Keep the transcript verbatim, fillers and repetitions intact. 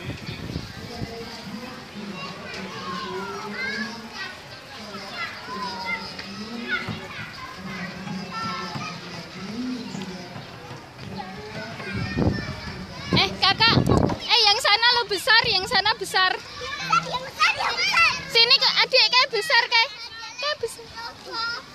Eh kakak, eh yang sana lo besar, yang sana besar. Yang besar, yang besar. Sini ke adik kayak besar kayak, kayak besar.